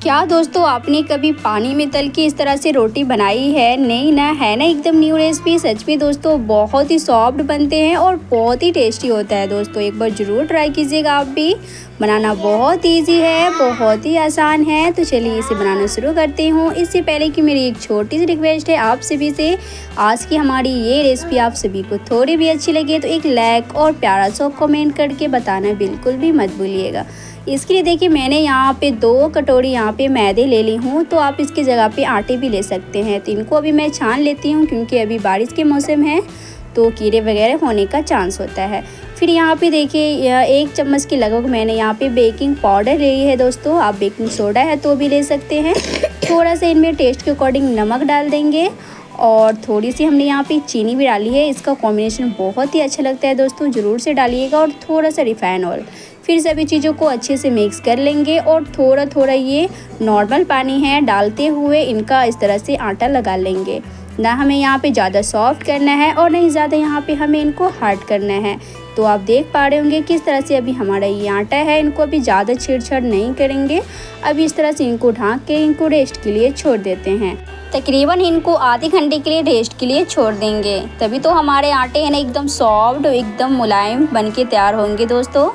क्या दोस्तों आपने कभी पानी में तल के इस तरह से रोटी बनाई है? नहीं ना, है ना एकदम न्यू रेसिपी। सच में दोस्तों बहुत ही सॉफ्ट बनते हैं और बहुत ही टेस्टी होता है। दोस्तों एक बार ज़रूर ट्राई कीजिएगा आप भी। बनाना बहुत इजी है, बहुत ही आसान है। तो चलिए इसे बनाना शुरू करते हूँ। इससे पहले कि मेरी एक छोटी सी रिक्वेस्ट है आप सभी से, आज की हमारी ये रेसिपी आप सभी को थोड़ी भी अच्छी लगे तो एक लाइक और प्यारा सा कमेंट करके बताना बिल्कुल भी मत भूलिएगा। इसके लिए देखिए मैंने यहाँ पे 2 कटोरी यहाँ पे मैदे ले ली हूँ, तो आप इसकी जगह पे आटे भी ले सकते हैं। तो इनको अभी मैं छान लेती हूँ क्योंकि अभी बारिश के मौसम है तो कीड़े वगैरह होने का चांस होता है। फिर यहाँ पे देखिए 1 चम्मच के लगभग मैंने यहाँ पे बेकिंग पाउडर ले ली है। दोस्तों आप बेकिंग सोडा है तो भी ले सकते हैं। थोड़ा सा इनमें टेस्ट के अकॉर्डिंग नमक डाल देंगे और थोड़ी सी हमने यहाँ पे चीनी भी डाली है। इसका कॉम्बिनेशन बहुत ही अच्छा लगता है दोस्तों, ज़रूर से डालिएगा। और थोड़ा सा रिफाइन ऑयल। फिर सभी चीज़ों को अच्छे से मिक्स कर लेंगे और थोड़ा थोड़ा ये नॉर्मल पानी है डालते हुए इनका इस तरह से आटा लगा लेंगे। ना हमें यहाँ पे ज़्यादा सॉफ्ट करना है और नहीं ज़्यादा यहाँ पे हमें इनको हार्ड करना है। तो आप देख पा रहे होंगे किस तरह से अभी हमारा ये आटा है, इनको अभी ज़्यादा छेड़छाड़ नहीं करेंगे। अभी इस तरह से इनको ढक के इनको रेस्ट के लिए छोड़ देते हैं। तकरीबन इनको आधे घंटे के लिए रेस्ट के लिए छोड़ देंगे, तभी तो हमारे आटे हैं ना एकदम सॉफ्ट और एकदम मुलायम बन के तैयार होंगे। दोस्तों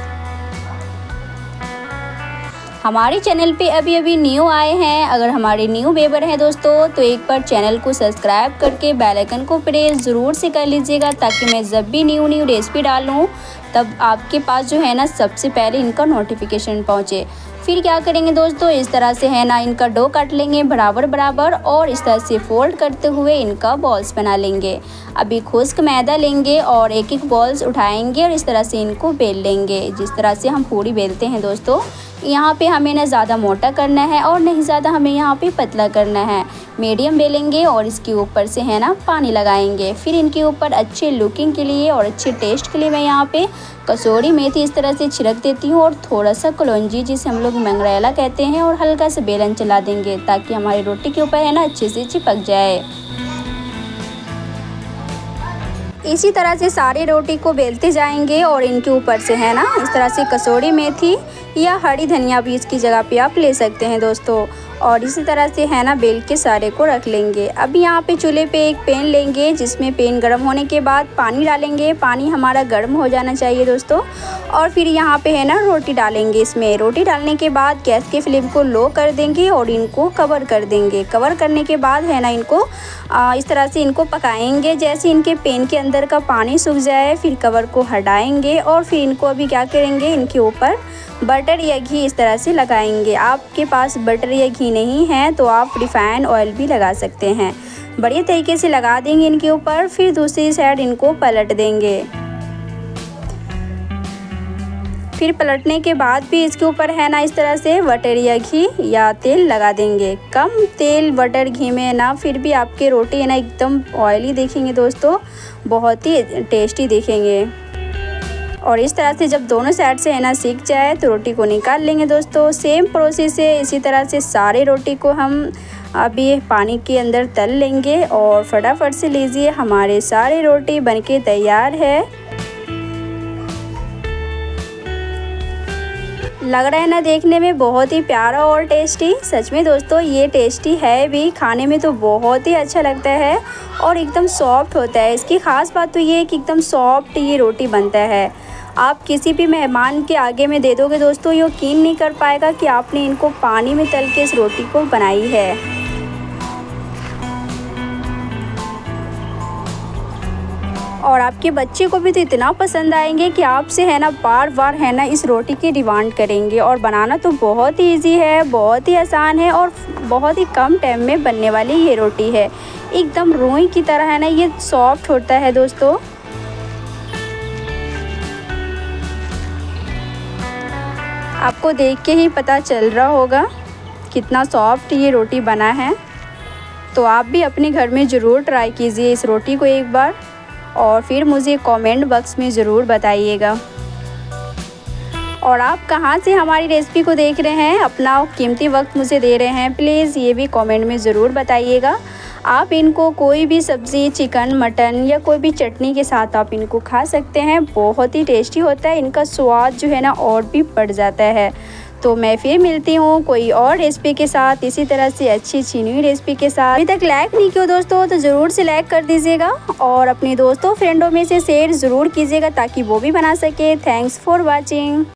हमारे चैनल पे अभी अभी न्यू आए हैं, अगर हमारे न्यू व्यूअर हैं दोस्तों तो एक बार चैनल को सब्सक्राइब करके बेल आइकन को प्रेस ज़रूर से कर लीजिएगा, ताकि मैं जब भी न्यू रेसिपी डालूँ तब आपके पास जो है ना सबसे पहले इनका नोटिफिकेशन पहुँचे। फिर क्या करेंगे दोस्तों, इस तरह से है ना इनका डो काट लेंगे बराबर बराबर और इस तरह से फोल्ड करते हुए इनका बॉल्स बना लेंगे। अभी खुश्क मैदा लेंगे और एक एक बॉल्स उठाएंगे और इस तरह से इनको बेल लेंगे, जिस तरह से हम पूरी बेलते हैं। दोस्तों यहाँ पे हमें ना ज़्यादा मोटा करना है और नहीं ज़्यादा हमें यहाँ पे पतला करना है। मीडियम बेलेंगे और इसके ऊपर से है ना पानी लगाएंगे। फिर इनके ऊपर अच्छे लुकिंग के लिए और अच्छे टेस्ट के लिए मैं यहाँ पे कसूरी मेथी इस तरह से छिड़क देती हूँ और थोड़ा सा कलौंजी जिसे हम लोग मंगरेला कहते हैं, और हल्का सा बेलन चला देंगे ताकि हमारी रोटी के ऊपर है ना अच्छे से चिपक जाए। इसी तरह से सारी रोटी को बेलते जाएंगे और इनके ऊपर से है ना इस तरह से कसूरी मेथी या हरी धनिया भी इसकी जगह पे आप ले सकते हैं दोस्तों। और इसी तरह से है ना बेल के सारे को रख लेंगे। अभी यहाँ पे चूल्हे पे एक पैन लेंगे, जिसमें पैन गर्म होने के बाद पानी डालेंगे। पानी हमारा गर्म हो जाना चाहिए दोस्तों। और फिर यहाँ पे है ना रोटी डालेंगे। इसमें रोटी डालने के बाद गैस के फ्लेम को लो कर देंगे और इनको कवर कर देंगे। कवर करने के बाद है ना इनको इस तरह से इनको पकाएंगे। जैसे इनके पैन के अंदर का पानी सूख जाए फिर कवर को हटाएंगे और फिर इनको अभी क्या करेंगे, इनके ऊपर बटर या घी इस तरह से लगाएंगे। आपके पास बटर या घी नहीं है तो आप रिफाइन ऑयल भी लगा सकते हैं। बढ़िया तरीके से लगा देंगे इनके ऊपर। फिर दूसरी साइड इनको पलट देंगे। फिर पलटने के बाद भी इसके ऊपर है ना इस तरह से बटर या घी या तेल लगा देंगे। कम तेल बटर घी में ना फिर भी आपके रोटी है ना एकदम ऑयली दिखेंगे दोस्तों, बहुत ही टेस्टी दिखेंगे। और इस तरह से जब दोनों साइड से है ना सीख जाए तो रोटी को निकाल लेंगे दोस्तों। सेम प्रोसेस है, इसी तरह से सारे रोटी को हम अभी पानी के अंदर तल लेंगे और फटाफट से लीजिए हमारे सारे रोटी बनके तैयार है। लग रहा है ना देखने में बहुत ही प्यारा और टेस्टी। सच में दोस्तों ये टेस्टी है भी, खाने में तो बहुत ही अच्छा लगता है और एकदम सॉफ्ट होता है। इसकी ख़ास बात तो ये है कि एकदम सॉफ्ट ये रोटी बनता है। आप किसी भी मेहमान के आगे में दे दोगे दोस्तों, यकीन नहीं कर पाएगा कि आपने इनको पानी में तल के इस रोटी को बनाई है। और आपके बच्चे को भी तो इतना पसंद आएंगे कि आपसे है ना बार बार है ना इस रोटी की डिमांड करेंगे। और बनाना तो बहुत ही ईजी है, बहुत ही आसान है और बहुत ही कम टाइम में बनने वाली ये रोटी है। एकदम रुई की तरह है ना ये सॉफ्ट होता है दोस्तों। आपको देख के ही पता चल रहा होगा कितना सॉफ्ट ये रोटी बना है। तो आप भी अपने घर में ज़रूर ट्राई कीजिए इस रोटी को एक बार और फिर मुझे कमेंट बॉक्स में ज़रूर बताइएगा। और आप कहाँ से हमारी रेसिपी को देख रहे हैं, अपना कीमती वक्त मुझे दे रहे हैं, प्लीज़ ये भी कमेंट में ज़रूर बताइएगा। आप इनको कोई भी सब्ज़ी, चिकन, मटन या कोई भी चटनी के साथ आप इनको खा सकते हैं। बहुत ही टेस्टी होता है, इनका स्वाद जो है ना और भी बढ़ जाता है। तो मैं फिर मिलती हूँ कोई और रेसिपी के साथ, इसी तरह से अच्छी न्यू रेसिपी के साथ। अभी तक लाइक नहीं किया दोस्तों तो ज़रूर से लाइक कर दीजिएगा और अपने दोस्तों फ्रेंडों में से शेयर ज़रूर कीजिएगा ताकि वो भी बना सके। Thanks for watching.